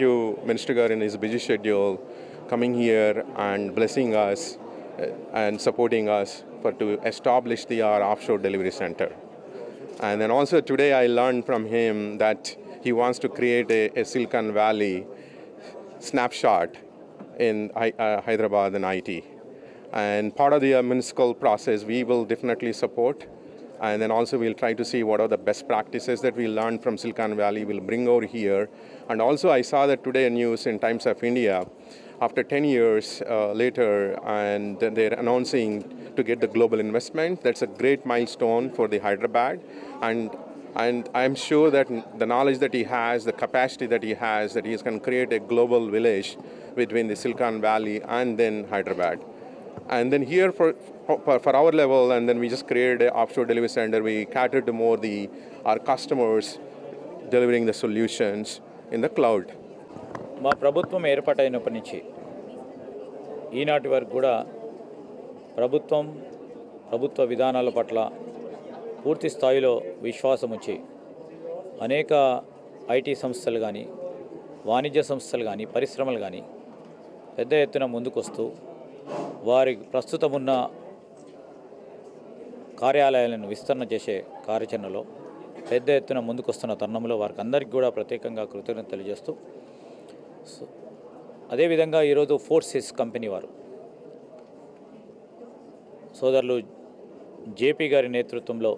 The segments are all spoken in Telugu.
you, Minister Gar, in his busy schedule, coming here and blessing us and supporting us to establish our offshore delivery center. And then also today I learned from him that he wants to create a Silicon Valley snapshot in Hyderabad and IT. And part of the municipal process we will definitely support. And then also we'll try to see what are the best practices that we learned from Silicon Valley we'll bring over here. And also I saw that today news in Times of India, after 10 years later, and they're announcing to get the global investment. That's a great milestone for the Hyderabad. And I'm sure that the knowledge that he has, the capacity that he has, that he can create a global village between the Silicon Valley and then Hyderabad. And then here for our level, and then we just created an offshore delivery center. We cater to more our customers delivering the solutions in the cloud. మా ప్రభుత్వం ఏర్పాటైనప్పటి నుంచి ఈనాటి వరకు కూడా ప్రభుత్వ విధానాల పట్ల పూర్తి స్థాయిలో విశ్వాసం వచ్చి అనేక ఐటీ సంస్థలు కానీ వాణిజ్య సంస్థలు కానీ పరిశ్రమలు కానీ పెద్ద ఎత్తున ముందుకొస్తూ వారి ప్రస్తుతం ఉన్న కార్యాలయాలను విస్తరణ చేసే కార్యాచరణలో పెద్ద ఎత్తున ముందుకొస్తున్న తరుణంలో వారికి అందరికీ కూడా ప్రత్యేకంగా కృతజ్ఞత తెలియజేస్తూ అదేవిధంగా ఈరోజు ఫోర్సిస్ కంపెనీ వారు సోదరులు జేపీ గారి నేతృత్వంలో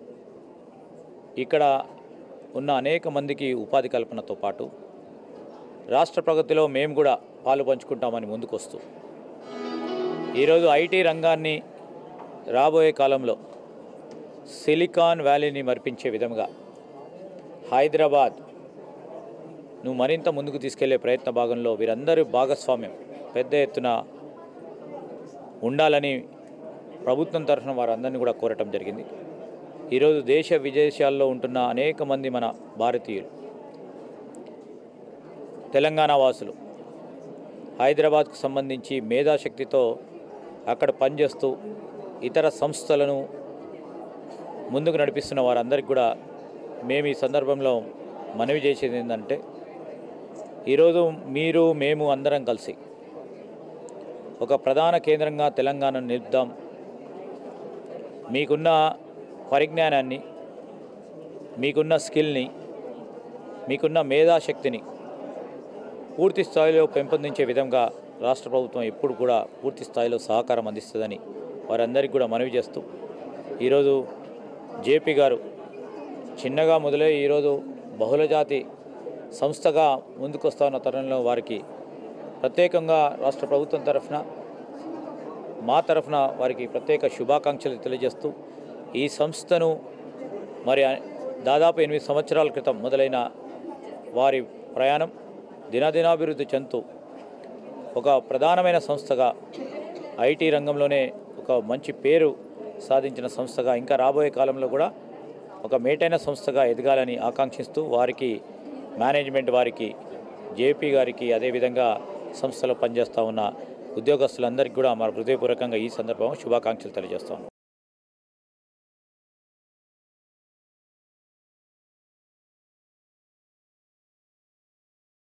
ఇక్కడ ఉన్న అనేక మందికి ఉపాధి కల్పనతో పాటు రాష్ట్ర ప్రగతిలో మేము కూడా పాలు పంచుకుంటామని ముందుకొస్తూ ఈరోజు ఐటీ రంగాన్ని రాబోయే కాలంలో సిలికాన్ వ్యాలీని మరిపించే విధంగా హైదరాబాద్ మరింత ముందుకు తీసుకెళ్లే ప్రయత్న భాగంలో వీరందరూ భాగస్వామ్యం పెద్ద ఎత్తున ఉండాలని ప్రభుత్వం తరఫున వారందరినీ కూడా కోరటం జరిగింది. ఈరోజు దేశ విదేశాల్లో ఉంటున్న అనేక మంది మన భారతీయులు తెలంగాణ వాసులు హైదరాబాద్కు సంబంధించి మేధాశక్తితో అక్కడ పనిచేస్తూ ఇతర సంస్థలను ముందుకు నడిపిస్తున్న వారందరికీ కూడా మేము ఈ సందర్భంలో మనవి చేసేది ఏంటంటే ఈరోజు మేము అందరం కలిసి ఒక ప్రధాన కేంద్రంగా తెలంగాణను నిలుపుదాం. మీకున్న పరిజ్ఞానాన్ని, మీకున్న స్కిల్ని, మీకున్న మేధాశక్తిని పూర్తి స్థాయిలో పెంపొందించే విధంగా రాష్ట్ర ప్రభుత్వం ఎప్పుడు కూడా పూర్తి స్థాయిలో సహకారం అందిస్తుందని వారందరికీ కూడా మనవి చేస్తూ ఈరోజు జేపీ గారు చిన్నగా మొదలై ఈరోజు బహుళజాతి సంస్థగా ముందుకొస్తున్న తరుణంలో వారికి ప్రత్యేకంగా రాష్ట్ర ప్రభుత్వం తరఫున మా తరఫున వారికి ప్రత్యేక శుభాకాంక్షలు తెలియజేస్తూ ఈ సంస్థను మరి దాదాపు 8 సంవత్సరాల క్రితం మొదలైన వారి ప్రయాణం దినదినాభివృద్ధి చెందుతూ ఒక ప్రధానమైన సంస్థగా ఐటీ రంగంలోనే ఒక మంచి పేరు సాధించిన సంస్థగా ఇంకా రాబోయే కాలంలో కూడా ఒక మేటైన సంస్థగా ఎదగాలని ఆకాంక్షిస్తూ వారికి మేనేజ్మెంట్ వారికి జేపీ గారికి అదేవిధంగా సంస్థలో పనిచేస్తూ ఉన్న ఉద్యోగస్తులందరికీ కూడా మా హృదయపూర్వకంగా ఈ సందర్భంగా శుభాకాంక్షలు తెలియజేస్తాను.